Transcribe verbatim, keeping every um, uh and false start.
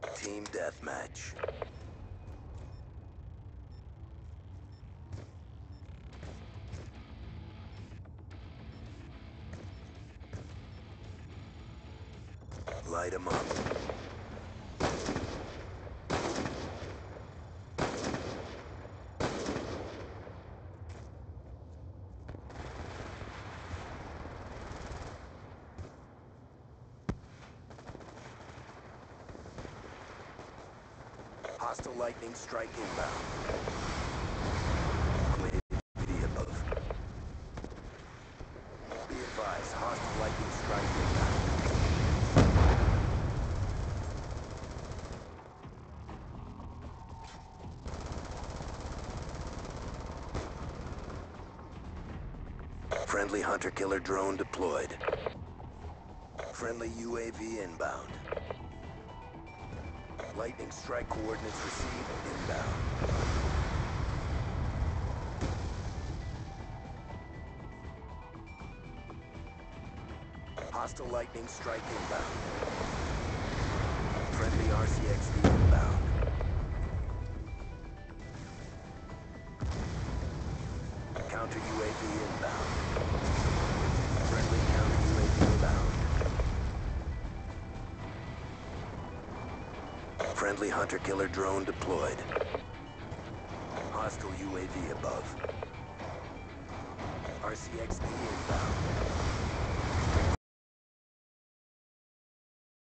Team deathmatch. Light 'em up. Hostile lightning strike inbound. U A V above. Be advised, hostile lightning strike inbound. Friendly hunter-killer drone deployed. Friendly U A V inbound. Lightning strike coordinates received inbound. Hostile lightning strike inbound. Friendly R C X D inbound. Counter U A V inbound. Friendly counter U A V inbound. Friendly hunter-killer drone deployed. Hostile U A V above. R C X D inbound.